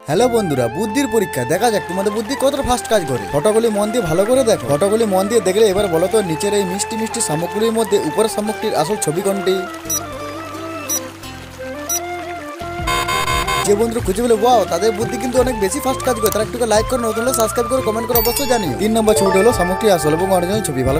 Hello বন্ধুরা, বুদ্ধির পরীক্ষা। দেখা যাক তোমাদের বুদ্ধি কতটা ফাস্ট কাজ করে। ফটোগুলি মন দিয়ে ভালো করে দেখো। ফটোগুলি মন দিয়ে দেখলে এবার বলো তো, নিচের এই মিষ্টি মিষ্টি সামগ্রীর মধ্যে উপরের সামগ্রীর আসল ছবি কোনটি? যে বন্ধু খুঁজে পেলে ওয়াও, তাদের বুদ্ধি কিন্তু অনেক বেশি ফাস্ট কাজ করে। তারা একটু লাইক করে, নতুন সাবস্ক্রাইব করে, কমেন্ট করে অবশ্যই জানিও। 3 নম্বর ছবিটি হলো সামগ্রীর আসল এবং অরিজিনাল ছবি। ভালো